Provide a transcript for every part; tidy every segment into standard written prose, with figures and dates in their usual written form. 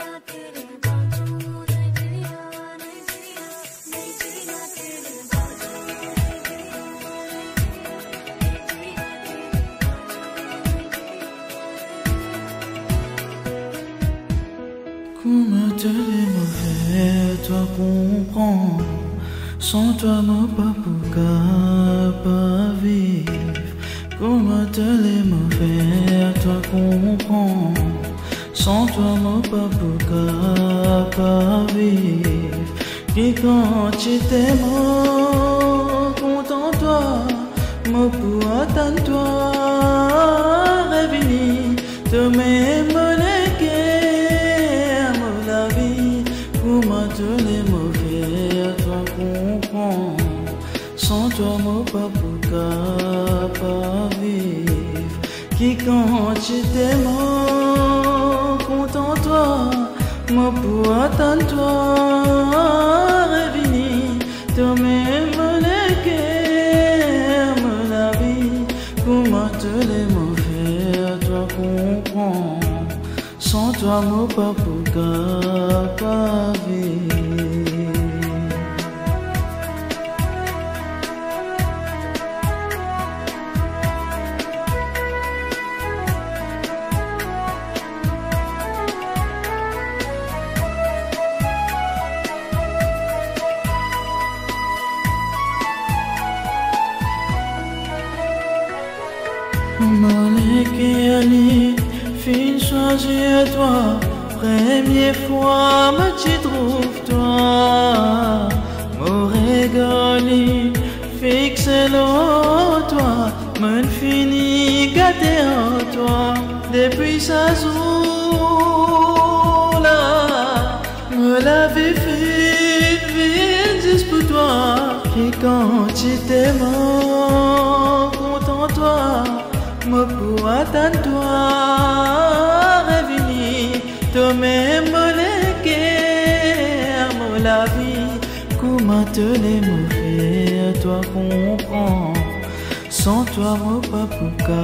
Comment te les mauvais, toi comprends. Sans toi, mon papouka pas vivre. Comment te les mauvais, toi comprends. Sans toi, mon papouka pas vivre. Qui quand tu t'es mort, contente-toi. Mon pour attends-toi. Revenir, te m'aimes la vie. Comment te les mauvais, toi comprends. Sans toi, mon papouka pas vivre. Qui quand tu t'es mort, contente-toi. Moi pour attendre-toi, revenir. Toi même les guerres, la vie. Comment te les mauvais, toi comprends. Sans toi, mon papouka pas vivre. Malekeli, fin choisir toi, première fois me tu trouves toi. Mon régali, fixe l'eau toi, me fini gâté en toi. Depuis sa zoula, me l'avait fait vite pour toi. Et quand tu t'es mort, content-toi. Me pour attendre-toi, revenir, toi même les guerres, la vie. Comment te les mauvais, toi comprends. Sans toi, mon papouka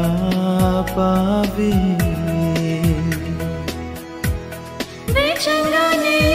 pas vivre. Vichangani